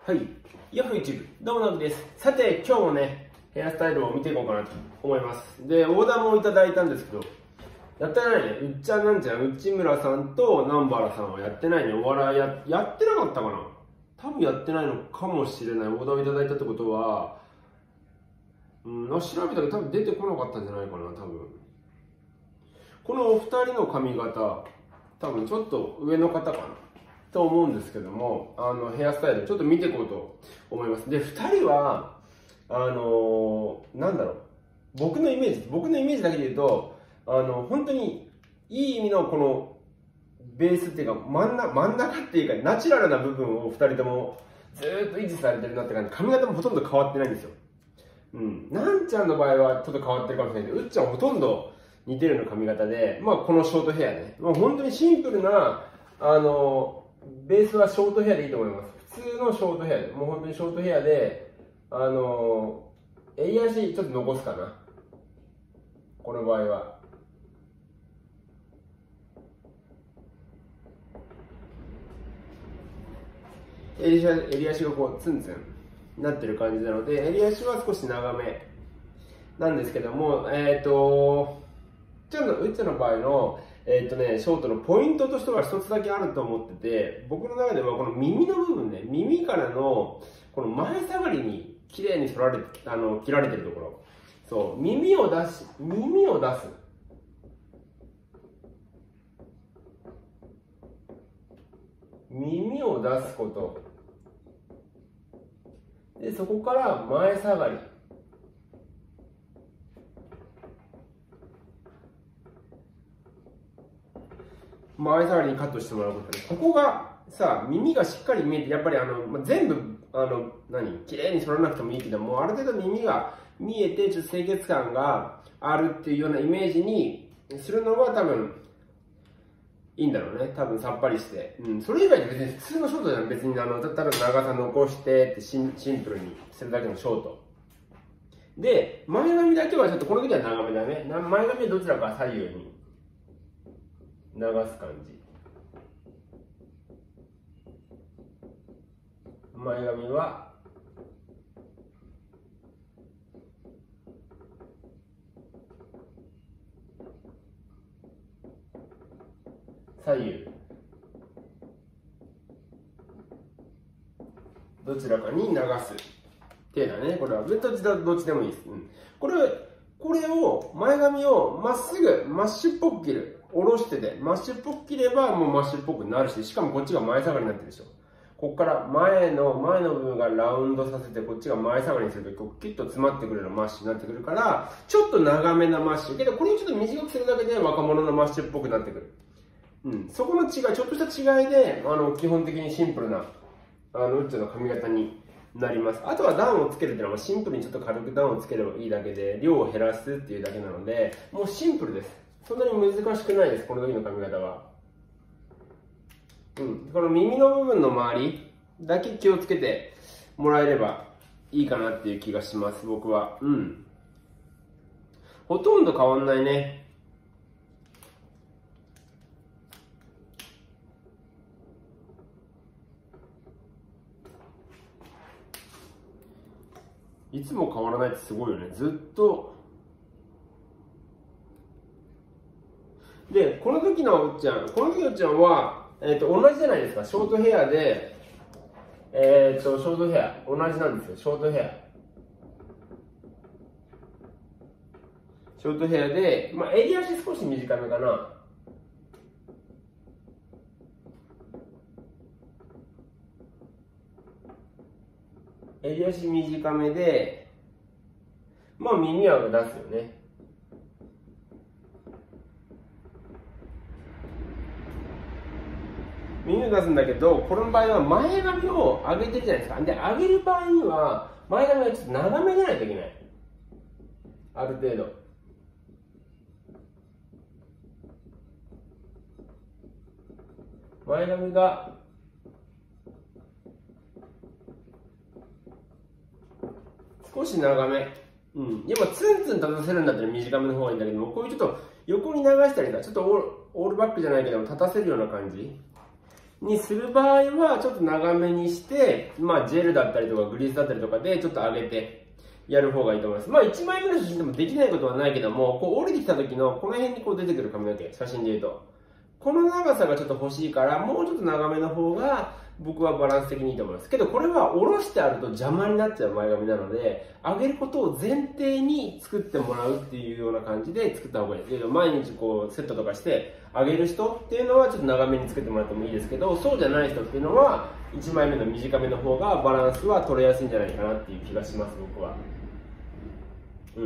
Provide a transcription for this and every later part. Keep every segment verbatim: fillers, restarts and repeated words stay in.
はい、ヤフー YouTube、どうもナブです。さて、今日もね、ヘアスタイルを見ていこうかなと思います。で、オーダーもいただいたんですけど、やってないね。うっちゃんなんちゃん、内村さんと南原さんはやってないね。お笑いや、やってなかったかな？多分やってないのかもしれない。オーダーをいただいたってことは、うん、調べたけど多分出てこなかったんじゃないかな、多分。このお二人の髪型、多分ちょっと上の方かなと思うんですけども、あのヘアスタイルちょっと見ていこうと思います。で、ふたりはあのー、なんだろう、僕のイメージ僕のイメージだけで言うと、あの本当にいい意味のこのベースっていうか真ん中真ん中っていうかナチュラルな部分をふたりともずーっと維持されてるなって感じ。髪型もほとんど変わってないんですよ。うん、なんちゃんの場合はちょっと変わってるかもしれないけど、うっちゃんはほとんど似てるような髪型で、まあこのショートヘアね、もう本当にシンプルなあのベースはショートヘアでいいと思います。普通のショートヘアで、もう本当にショートヘアで、あの襟足ちょっと残すかな、この場合は。襟足襟足がこうツンツンなってる感じなので、襟足は少し長めなんですけども、えっ、ー、とちょっとうっちゃんの場合のえっとね、ショートのポイントとしては一つだけあると思ってて、僕の中ではこの耳の部分ね、耳からのこの前下がりに綺麗に剃られて、あの切られてるところ、そう耳を出し耳を出す耳を出すことで、そこから前下がり、前下がりにカットしてもらうことで、ここがさ、耳がしっかり見えて、やっぱりあの、まあ、全部あの何綺麗に剃らなくてもいいけども、ある程度耳が見えてちょっと清潔感があるっていうようなイメージにするのが多分いいんだろうね。多分さっぱりして、うん、それ以外で別に普通のショートじゃん。別にあのただ長さ残してってシンシンプルにするだけのショートで、前髪だけはちょっとこの時は長めだね。前髪はどちらか左右に流す感じ。前髪は左右どちらかに流す手だね。これはどっちだどっちでもいいです。うん、これこれを前髪をまっすぐマッシュっぽく切る。下ろしててマッシュっぽく切ればもうマッシュっぽくなるし、しかもこっちが前下がりになってるでしょ。ここから前の前の部分がラウンドさせて、こっちが前下がりにするとこうキュッと詰まってくるようなマッシュになってくるから、ちょっと長めなマッシュけど、これをちょっと短くするだけで若者のマッシュっぽくなってくる。うん、そこの違い、ちょっとした違いであの基本的にシンプルなあのうっちゃんの髪型になります。あとはダウンをつけるっていうのはシンプルにちょっと軽くダウンをつければいいだけで、量を減らすっていうだけなので、もうシンプルです。そんなに難しくないです、この時の髪型は。うん、この耳の部分の周りだけ気をつけてもらえればいいかなっていう気がします、僕は。うん。ほとんど変わんないね。いつも変わらないってすごいよね。ずっと。で、この時のうっちゃん、この時のうっちゃんは、えー、と同じじゃないですか。ショートヘアで、えっ、ー、と、ショートヘア、同じなんですよ、ショートヘア。ショートヘアで、まあ、襟足少し短めかな。襟足短めで、まあ耳は出すよね。耳を出すんだけど、この場合は前髪を上げてるじゃないですか。で、上げる場合には前髪がちょっと長めじゃないといけない。ある程度。前髪が少し長め。うん。やっぱツンツン立たせるんだったら短めの方がいいんだけども、こういうちょっと横に流したりさ、ちょっとオール、オールバックじゃないけど立たせるような感じにする場合は、ちょっと長めにして、まあ、ジェルだったりとか、グリースだったりとかで、ちょっと上げて、やる方がいいと思います。まあ、いちまいめの写真でもできないことはないけども、こう、降りてきた時の、この辺にこう出てくる髪の毛、写真で言うと。この長さがちょっと欲しいから、もうちょっと長めの方が、僕はバランス的にいいと思います。けど、これは下ろしてあると邪魔になっちゃう前髪なので、上げることを前提に作ってもらうっていうような感じで作った方がいいです。けど、毎日こう、セットとかして、上げる人っていうのはちょっと長めに作ってもらってもいいですけど、そうじゃない人っていうのは、いちまいめの短めの方がバランスは取れやすいんじゃないかなっていう気がします、僕は。うん。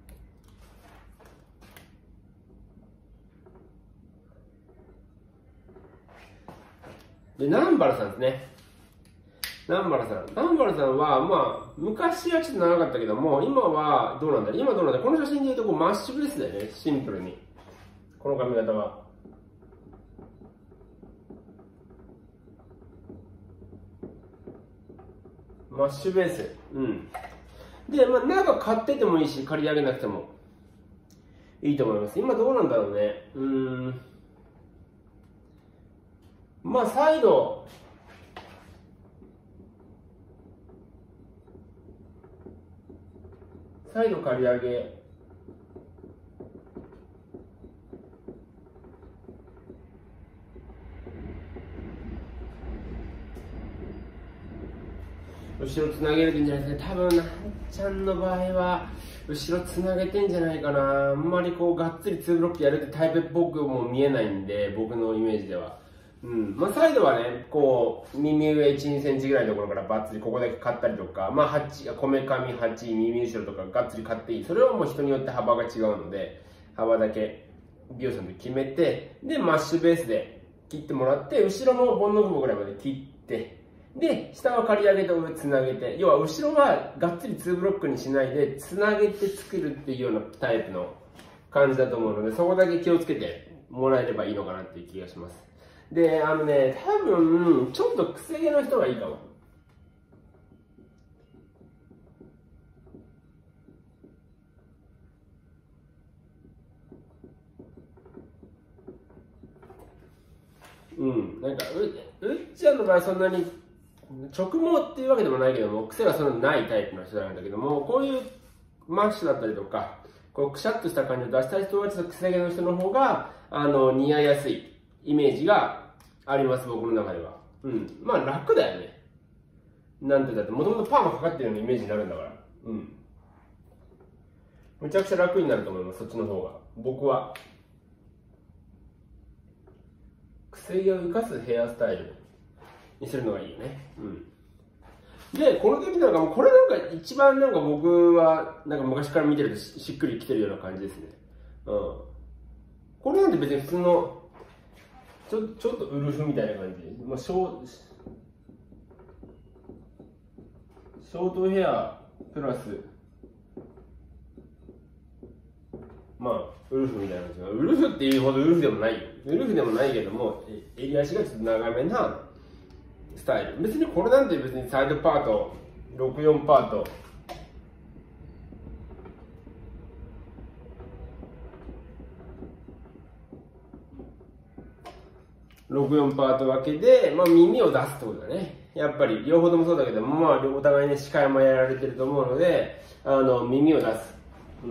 で、南原さんですね。南原さん。南原さんは、まあ、昔はちょっと長かったけども、今はどうなんだろう。今どうなんだろう。この写真で言うとこうマッシュベースだよね。シンプルに。この髪型は。マッシュベース。うん。で、まあ、中買っててもいいし、借り上げなくてもいいと思います。今どうなんだろうね。うーん。まあ、再度、再度借り上げ。後ろつなげるんじゃないですか。多分、なっちゃんの場合は、後ろつなげてんじゃないかな。あんまりこう、がっつりツーブロックやるってタイプっぽくも見えないんで、僕のイメージでは。うん。まあ、サイドはね、こう、耳上いち、にセンチぐらいのところからバッツリここだけ買ったりとか、まあ、はち、こめかみはち、耳後ろとかがっつり買っていい。それはもう人によって幅が違うので、幅だけ美容師さんと決めて、で、マッシュベースで切ってもらって、後ろもボンノグボぐらいまで切って、で、下は刈り上げて上つなげて、要は後ろはがっつりツーブロックにしないで、つなげて作るっていうようなタイプの感じだと思うので、そこだけ気をつけてもらえればいいのかなっていう気がします。で、あのね、多分、ちょっと癖毛の人がいいかも。うん、なんか、う、うっちゃんの場合そんなに、直毛っていうわけでもないけども、癖がそんなにないタイプの人なんだけども、こういうマッシュだったりとか、こうくしゃっとした感じを出したい人は、ちょっと癖毛の人の方が、あの、似合いやすいイメージがあります、僕の中では。うん。まあ楽だよね。なんてだって、もともとパーマかかってるようなイメージになるんだから。うん。むちゃくちゃ楽になると思います、そっちの方が。僕は。癖毛を生かすヘアスタイルにするのがいいよね。うん。で、この時なんかも、これなんか一番なんか僕は、なんか昔から見てると し, しっくりきてるような感じですね。うん。これなんて別に普通の、ちょ、ちょっとウルフみたいな感じ。まあ、ショー、ショートヘアプラス、まあ、ウルフみたいな感じ。ウルフっていうほどウルフでもないよ。ウルフでもないけども、襟足がちょっと長めなスタイル。別にこれなんて別にサイドパート、ろくじゅうよんパート、ろくじゅうよんパート分けで、まあ耳を出すってことだね。やっぱり両方ともそうだけども、まあお互いね、視界もやられてると思うので、あの、耳を出す。うん。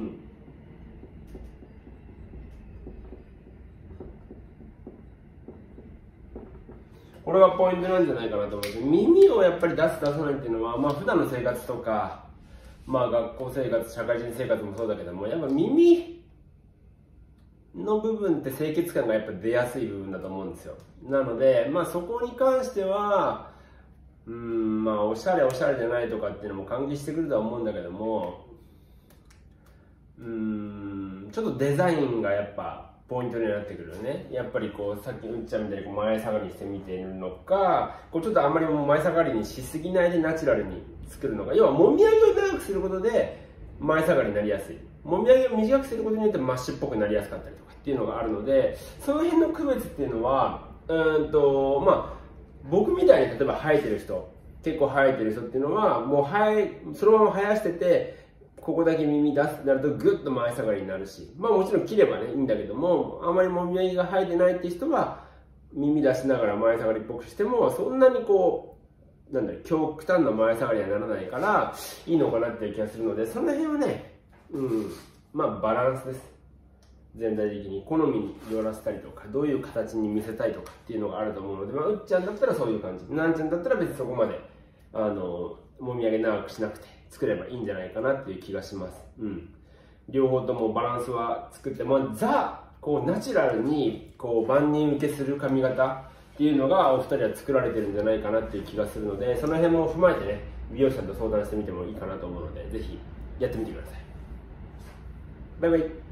これがポイントなんじゃないかなと思います。耳をやっぱり出す出さないっていうのは、まあ普段の生活とか、まあ学校生活、社会人生活もそうだけども、やっぱ耳の部分って清潔感がやっぱ出やすい部分だと思うんですよ。なので、まあそこに関しては、うーん、まあおしゃれおしゃれじゃないとかっていうのも関係してくるとは思うんだけども、うーん、ちょっとデザインがやっぱ、ポイントになってくるよね。やっぱりこう、さっきうんちゃんみたいにこう前下がりにしてみているのか、こうちょっとあんまりもう前下がりにしすぎないでナチュラルに作るのか。要は、もみあげを長くすることで前下がりになりやすい。もみあげを短くすることによってマッシュっぽくなりやすかったりとかっていうのがあるので、その辺の区別っていうのは、うーんと、まあ、僕みたいに例えば生えてる人、結構生えてる人っていうのは、もう生え、そのまま生やしてて、ここだけ耳出すってなるとグッと前下がりになるし、まあもちろん切ればね、いいんだけども、あまりもみあげが生えてないって人は、 耳出しながら前下がりっぽくしても、そんなにこう、なんだろう、極端な前下がりにはならないから、いいのかなっていう気がするので、その辺はね、うん、まあバランスです。全体的に好みによらせたりとか、どういう形に見せたいとかっていうのがあると思うので、まあ、うっちゃんだったらそういう感じ。なんちゃんだったら別にそこまで、あの、もみあげ長くしなくて作ればいいんじゃないかなっていう気がします。うん。両方ともバランスは作って、まあ、ザ、こうナチュラルにこう万人受けする髪型っていうのがお二人は作られてるんじゃないかなっていう気がするので、その辺も踏まえてね、美容師さんと相談してみてもいいかなと思うので、ぜひやってみてください。バイバイ。